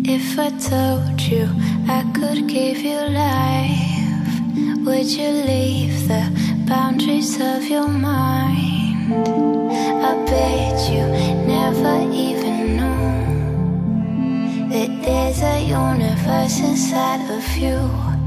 If I told you I could give you life, would you leave the boundaries of your mind? I bet you never even knew that there's a universe inside of you.